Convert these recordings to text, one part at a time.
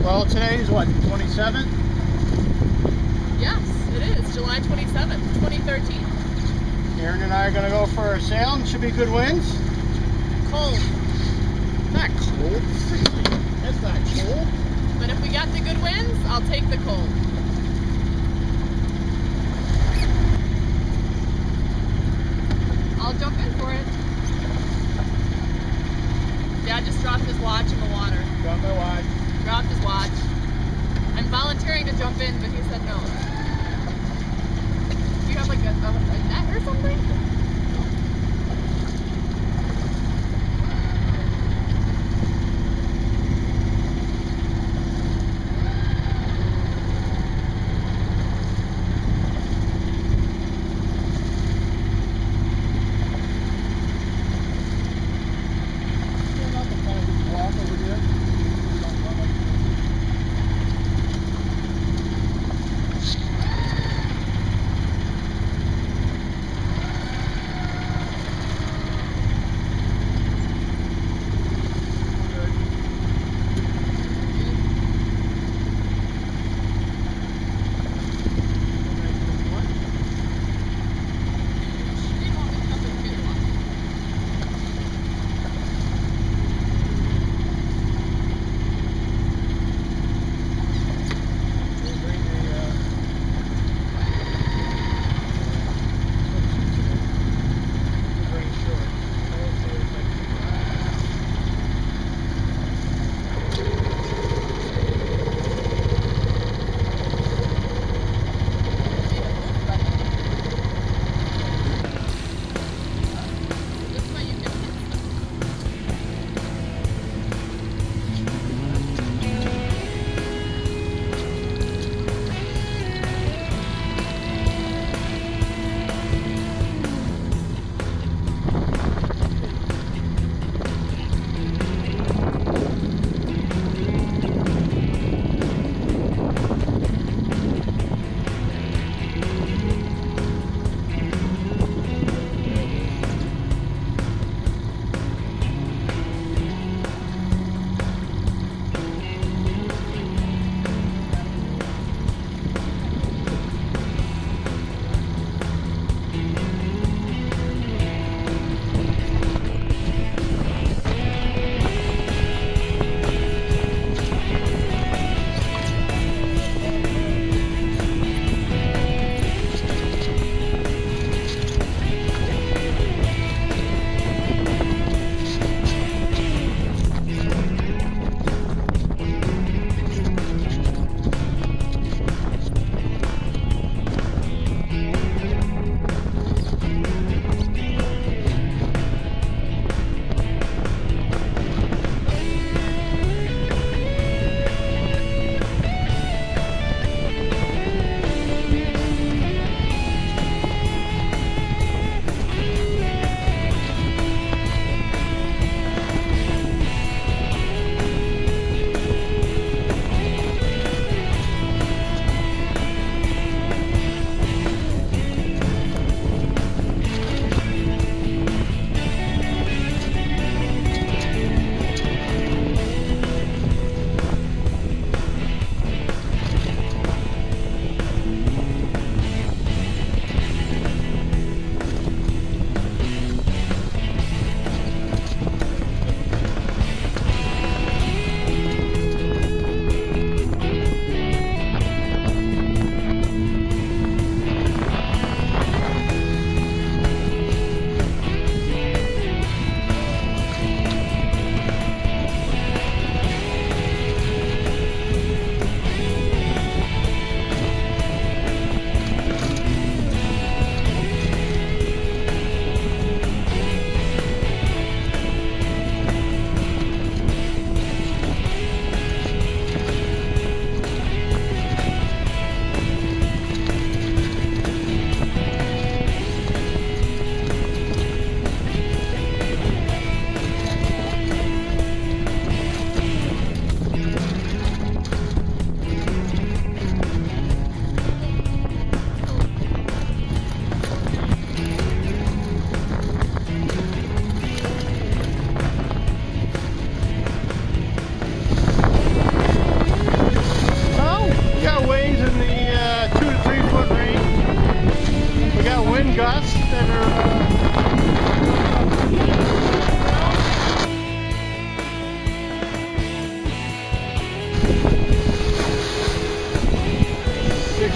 Well, today is what, 27th? Yes, it is. July 27th, 2013. Aaron and I are going to go for a sail, and should be good winds. Cold. Not cold. That's not cold. But if we got the good winds, I'll take the cold. I'll jump in for it. Dad just dropped his watch in the water. Got my watch. Dropped his watch. I'm volunteering to jump in, but he said no. Do you have like a net or something?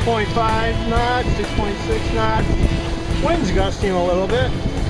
6.5 knots, 6.6 knots. Wind's gusting a little bit.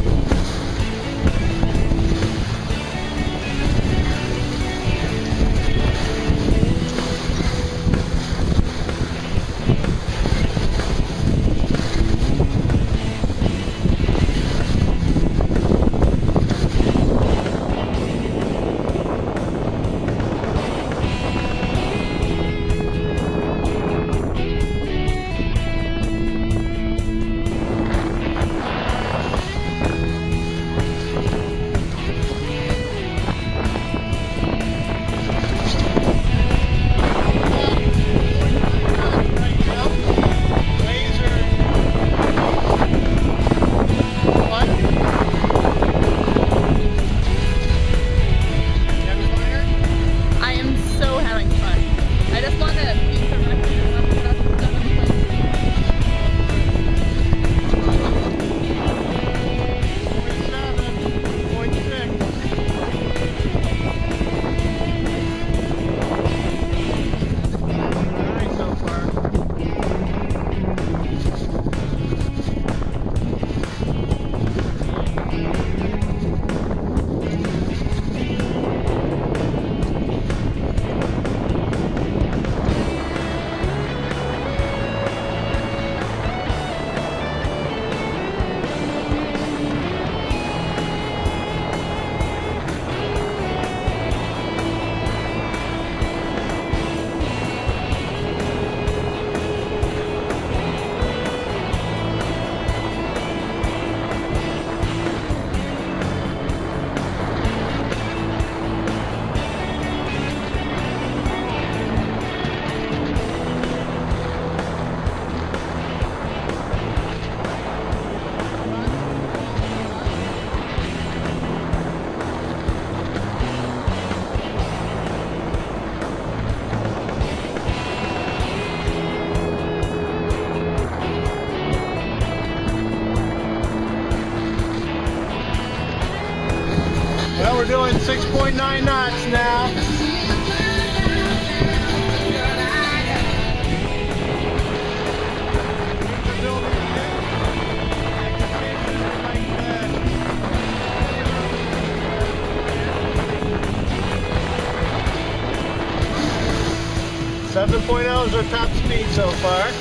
Well, we're doing 6.9 knots now. Seven point oh is our top speed so far.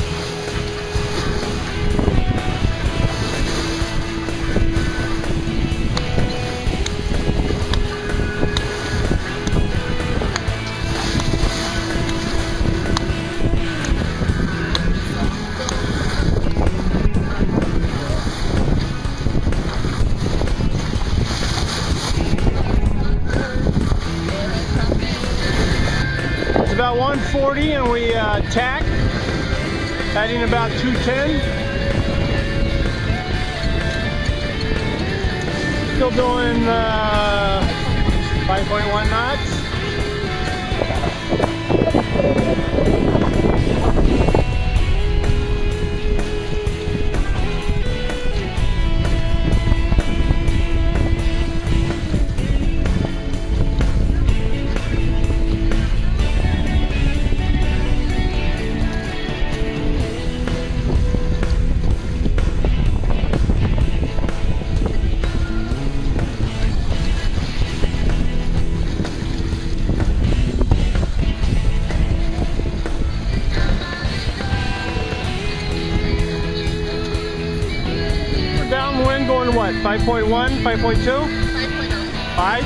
About 140 and we tack, heading about 210. Still doing 5.1 knots. Downwind going what? 5.1, 5.2? 5.0. 5?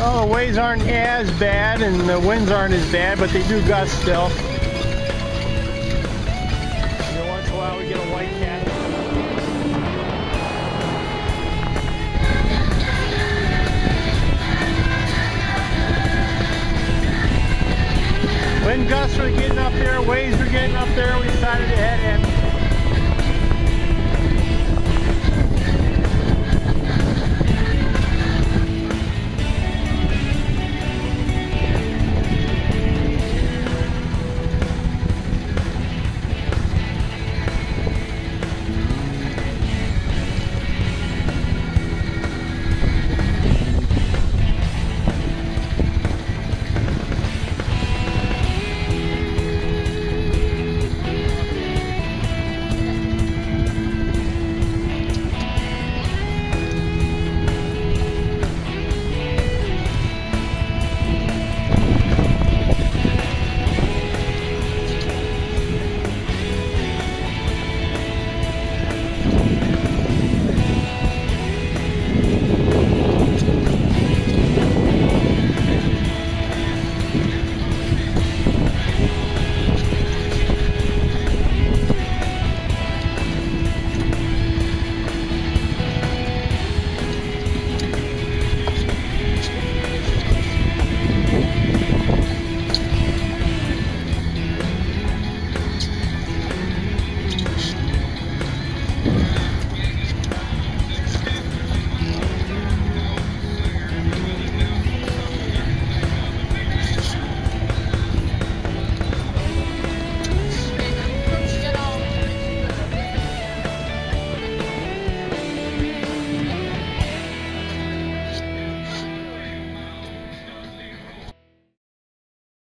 Well, the waves aren't as bad and the winds aren't as bad, but they do gust still. Every once in a while we get a white cat. Wind gusts were getting up there, waves were getting up there. We decided to